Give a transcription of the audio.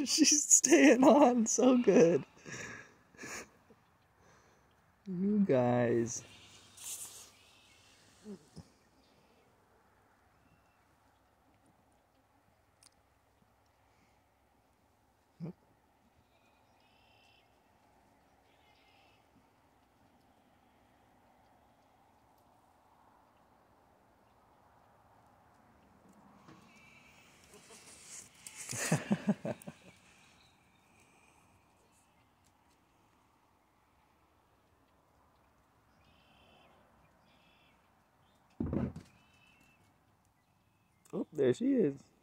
She's staying on so good. You guys. Oh, there she is.